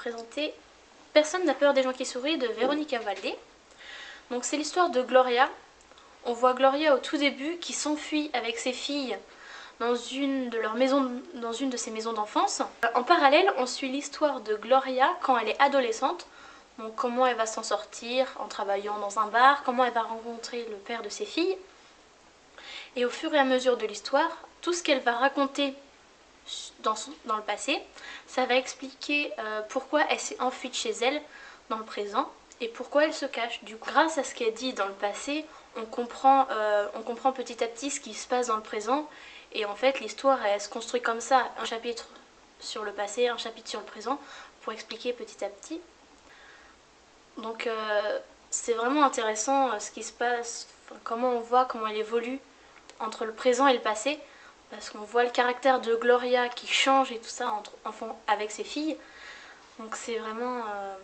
présenter Personne n'a peur des gens qui sourient de Véronica Valdés. Donc c'est l'histoire de Gloria. On voit Gloria au tout début qui s'enfuit avec ses filles dans une de ses maisons d'enfance. En parallèle, on suit l'histoire de Gloria quand elle est adolescente. Donc comment elle va s'en sortir en travaillant dans un bar, comment elle va rencontrer le père de ses filles. Et au fur et à mesure de l'histoire, tout ce qu'elle va raconter dans le passé, ça va expliquer pourquoi elle s'est enfuie de chez elle dans le présent et pourquoi elle se cache. Du coup, grâce à ce qu'elle dit dans le passé, on comprend petit à petit ce qui se passe dans le présent. Et en fait, l'histoire, elle se construit comme ça, un chapitre sur le passé, un chapitre sur le présent, pour expliquer petit à petit. Donc c'est vraiment intéressant ce qui se passe, comment on voit, comment elle évolue entre le présent et le passé, parce qu'on voit le caractère de Gloria qui change et tout ça avec ses filles. Donc c'est vraiment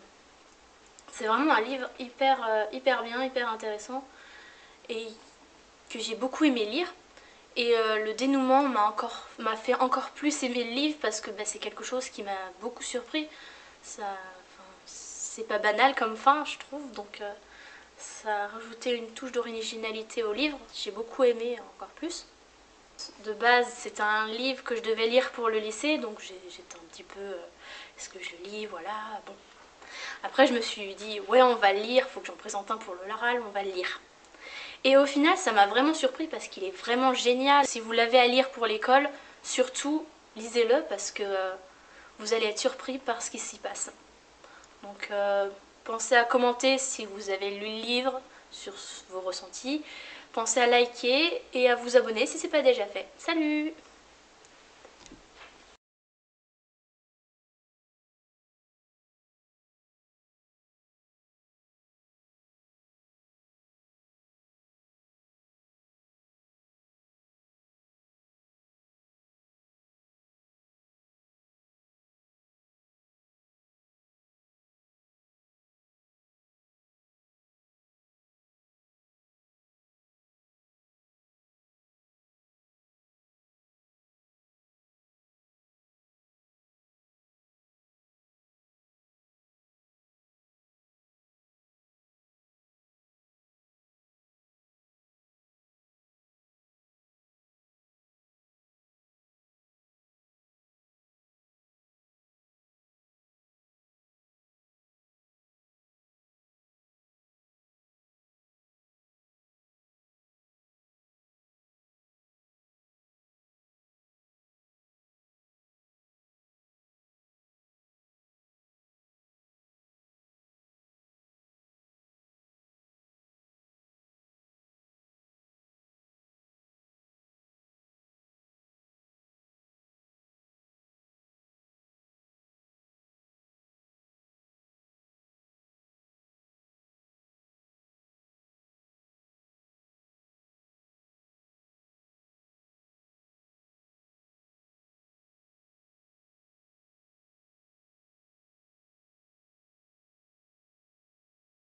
un livre hyper bien, hyper intéressant, et que j'ai beaucoup aimé lire. Et le dénouement m'a fait encore plus aimer le livre, parce que c'est quelque chose qui m'a beaucoup surpris. C'est pas banal comme fin, je trouve, donc ça a rajouté une touche d'originalité au livre. J'ai beaucoup aimé encore plus. De base, c'était un livre que je devais lire pour le lycée, donc j'étais un petit peu est-ce que je lis, voilà, bon. Après je me suis dit ouais, on va le lire, faut que j'en présente un pour l'oral, on va le lire. Et au final, ça m'a vraiment surpris parce qu'il est vraiment génial. Si vous l'avez à lire pour l'école, surtout lisez-le, parce que vous allez être surpris par ce qui s'y passe. Donc pensez à commenter si vous avez lu le livre, sur vos ressentis. Pensez à liker et à vous abonner si ce n'est pas déjà fait. Salut!